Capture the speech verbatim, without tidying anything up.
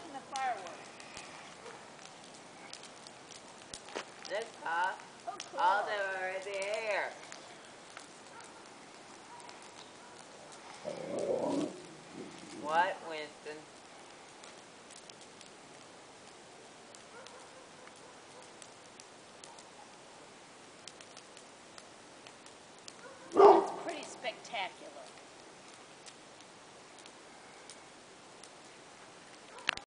watching the fireworks. Look, huh? Oh, cool. All of them are in the air. What, Winston?